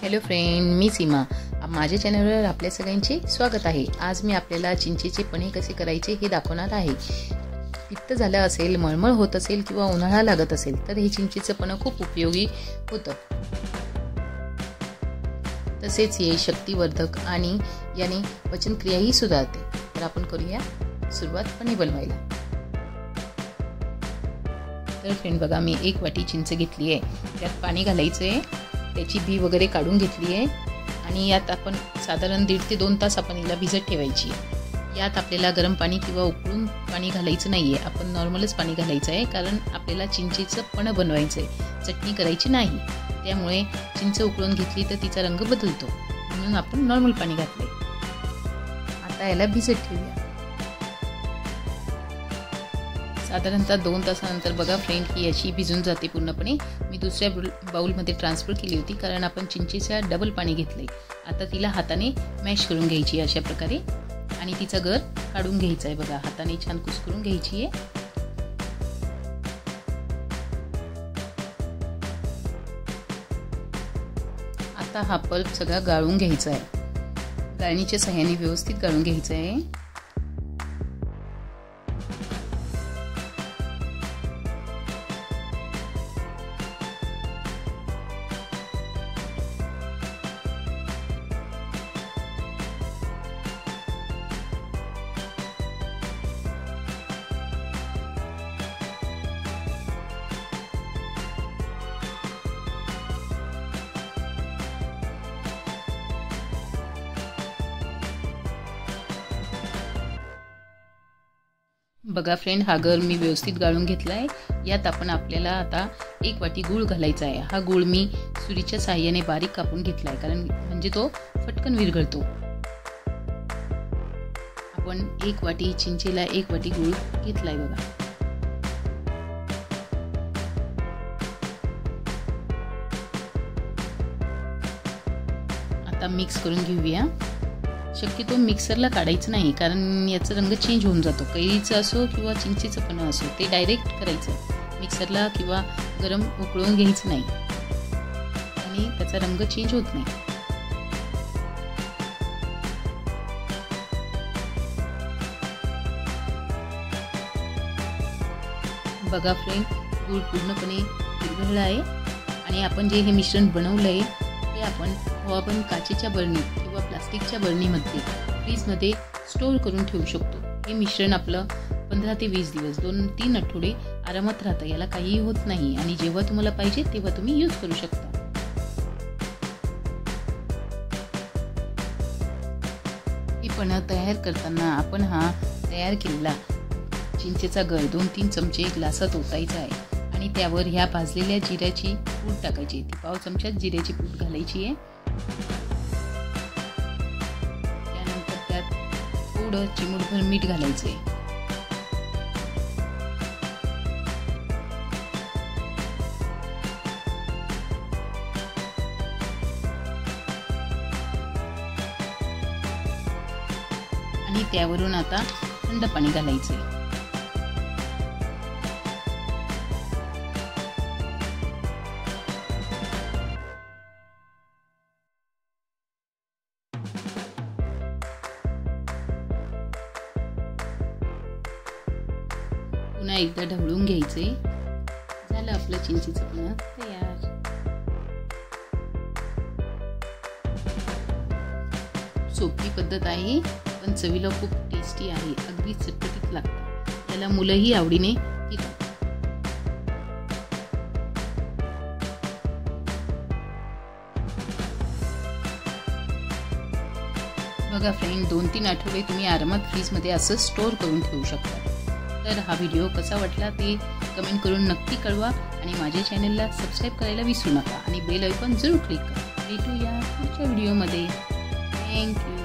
Hello friend, मी सीमा. माझ्या चॅनलवर आपल्या सगळ्यांचे स्वागत आहे. आज मी आपल्याला चिंचेचे पन्हे कसे करायचे हे दाखवणार आहे. पित्त झालं असेल, मळमळ होत असेल किंवा उन्हाळा लागत असेल तर हे चिंचेचं पन्हं खूप उपयोगी होतं. तसेच हे शक्तिवर्धक आणि याने पचनक्रियाही सुधारते. तर आपण करूया सुरुवात पन्हे बनवायला. तर फ्रेंड बघा, मी 1 वाटी चिंच घेतली आहे. त्यात पाणी घालायचं आहे. त्याची बी वगैरे काढून घेतली आहे आणि यात आपण साधारण 1.5 ते 2 तास आपण हिला भिजत ठेवायची आहे. यात आपल्याला गरम पाणी किंवा उकळून पाणी घालायचं नाही आहे. आपण नॉर्मलच पाणी घालायचं आहे, कारण आपल्याला चिंचेचं पन्हं बनवायचं आहे, चटणी करायची नाही. त्यामुळे चिंच उकळून घेतली तर तिचा रंग बदलतो, म्हणून आपण नॉर्मल पाणी घातले. आता याला भिजत ठेवूया. साधारणतः 2 तासानंतर बघा फ्रेंड ही अशी भिजून जाते पूर्णपणे. मी दुसऱ्या बाउलमध्ये ट्रान्सफर केली होती, कारण आपण चिंचेचा डबल पाणी घेतलंय. आता तिला हाताने मॅश करून घ्यायची अशा प्रकारे आणि तिचा गर काढून घ्यायचा आहे. बघा, हाताने छान कुस्करून घ्यायची आहे. आता हा पल्प सगळा गाळून घ्यायचा आहे. गाळणीच्या सहाय्याने व्यवस्थित गाळून घ्यायचं आहे. बघा फ्रेंड, हा गर मी व्यवस्थित गाळून घेतला आहे. यात आपल्याला आता 1 वाटी गूळ घालायचा आहे. हा गूळ मी सुरीच्या साहाय्याने बारीक कापून घेतला आहे, कारण म्हणजे तो पटकन विरघळतो. आपण 1 वाटी चिंचेला 1 वाटी गूळ घेतलाय. बघा, आता मिक्स करून घेऊया. शक्यतो मिक्सरला काढायचं नाही, कारण याचा रंग चेंज होऊन जातो. कैरीचं असो किंवा चिंचेचं पन्हं असो, ते डायरेक्ट करायचं. मिक्सरला किंवा गरम उकळून घ्यायचं नाही आणि त्याचा रंग चेंज होत नाही. बघा फ्रेंड, गूळ पूर्णपणे विरघळला आहे आणि आपण जे हे मिश्रण बनवलं आहे ते आपण हवाबंद काचेच्या बरणीत किंवा प्लास्टिकच्या बरणीमध्ये फ्रीजमध्ये स्टोअर करून ठेवू शकतो. हे मिश्रण आपलं 15 ते 20 दिवस 2-3 आठवडे आरामात राहतं. याला काहीही होत नाही आणि जेव्हा तुम्हाला पाहिजे तेव्हा तुम्ही यूज करू शकता. हे पन्हं तयार करताना आपण हा तयार केलेला चिंचेचा गर 2-3 चमचे ग्लासात ओतायचा आहे आणि त्यावर ह्या भाजलेल्या जिऱ्याची पूड टाकायची. ती 1/2 चमचा जिऱ्याची पूड घालायची आहे. त्यानंतर त्यात थोडं चिमूटभर मीठ घालायचं आहे. आणि त्यावरून आता थंड पाणी घालायचं आहे. पुन्हा एकदा ढवळून घ्यायचे. झालं आपलं चिंचेचं पन्हं तयार. सोपी पद्धत आहे, पण चवीला खूप टेस्टी आहे. अगदी चटपटीत लागतं. त्याला मुलंही आवडीने पितात. बघा फ्रेंड, 2-3 आठवडे तुम्ही आरामात फ्रीजमध्ये असं स्टोअर करून ठेवू शकता. तर हा व्हिडिओ कसा वाटला ते कमेंट करून नक्की कळवा आणि माझ्या चॅनलला सबस्क्राईब करायला विसरू नका आणि बेल आयकॉन जरूर क्लिक करा. भेटूया पुढच्या व्हिडिओमध्ये. थँक्यू.